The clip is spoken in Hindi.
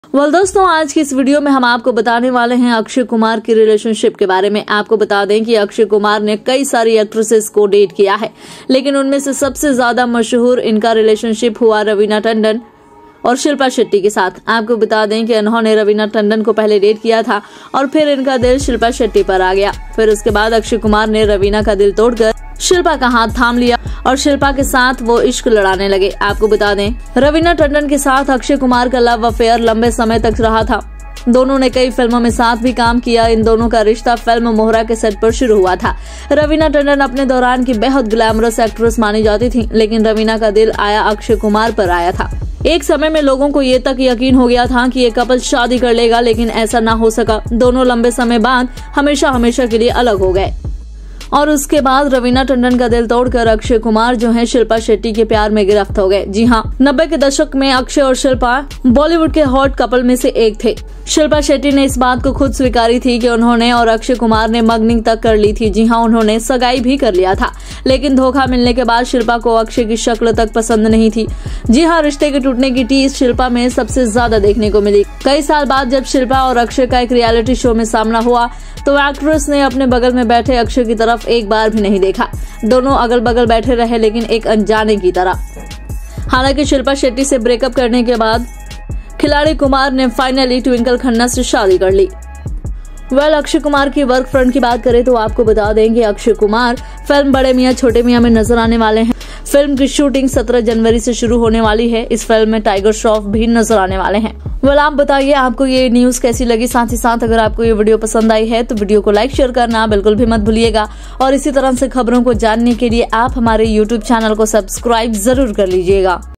दोस्तों, आज की इस वीडियो में हम आपको बताने वाले हैं अक्षय कुमार की रिलेशनशिप के बारे में। आपको बता दें कि अक्षय कुमार ने कई सारी एक्ट्रेसेस को डेट किया है, लेकिन उनमें से सबसे ज्यादा मशहूर इनका रिलेशनशिप हुआ रवीना टंडन और शिल्पा शेट्टी के साथ। आपको बता दें कि उन्होंने रवीना टंडन को पहले डेट किया था और फिर इनका दिल शिल्पा शेट्टी पर आ गया। फिर उसके बाद अक्षय कुमार ने रवीना का दिल तोड़कर शिल्पा का हाथ थाम लिया और शिल्पा के साथ वो इश्क लड़ाने लगे। आपको बता दें, रवीना टंडन के साथ अक्षय कुमार का लव अफेयर लंबे समय तक रहा था। दोनों ने कई फिल्मों में साथ भी काम किया। इन दोनों का रिश्ता फिल्म मोहरा के सेट पर शुरू हुआ था। रवीना टंडन अपने दौरान की बेहद ग्लैमरस एक्ट्रेस मानी जाती थी, लेकिन रवीना का दिल आया अक्षय कुमार पर आया था। एक समय में लोगों को ये तक यकीन हो गया था कि ये कपल शादी कर लेगा, लेकिन ऐसा ना हो सका। दोनों लंबे समय बाद हमेशा के लिए अलग हो गए और उसके बाद रवीना टंडन का दिल तोड़कर अक्षय कुमार जो है शिल्पा शेट्टी के प्यार में गिरफ्त हो गए। जी हाँ, 90 के दशक में अक्षय और शिल्पा बॉलीवुड के हॉट कपल में से एक थे। शिल्पा शेट्टी ने इस बात को खुद स्वीकारी थी कि उन्होंने और अक्षय कुमार ने मगनिंग तक कर ली थी। जी हाँ, उन्होंने सगाई भी कर लिया था, लेकिन धोखा मिलने के बाद शिल्पा को अक्षय की शक्ल तक पसंद नहीं थी। जी हाँ, रिश्ते के टूटने की टीस शिल्पा में सबसे ज्यादा देखने को मिली। कई साल बाद जब शिल्पा और अक्षय का एक रियलिटी शो में सामना हुआ तो एक्ट्रेस ने अपने बगल में बैठे अक्षय की तरफ एक बार भी नहीं देखा। दोनों अगल बगल बैठे रहे, लेकिन एक अनजाने की तरह। हालांकि शिल्पा शेट्टी से ब्रेकअप करने के बाद खिलाड़ी कुमार ने फाइनली ट्विंकल खन्ना से शादी कर ली। अक्षय कुमार की वर्क फ्रंट की बात करें तो आपको बता दें कि अक्षय कुमार फिल्म बड़े मियां छोटे मियां में नजर आने वाले हैं। फिल्म की शूटिंग 17 जनवरी से शुरू होने वाली है। इस फिल्म में टाइगर श्रॉफ भी नजर आने वाले हैं। आप बताइए आपको ये न्यूज कैसी लगी। साथ ही साथ अगर आपको ये वीडियो पसंद आई है तो वीडियो को लाइक शेयर करना बिल्कुल भी मत भूलिएगा और इसी तरह से खबरों को जानने के लिए आप हमारे YouTube चैनल को सब्सक्राइब जरूर कर लीजिएगा।